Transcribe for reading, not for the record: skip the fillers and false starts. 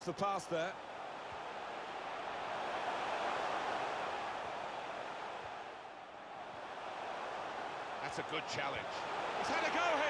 the pass there. That's a good challenge. He's had a go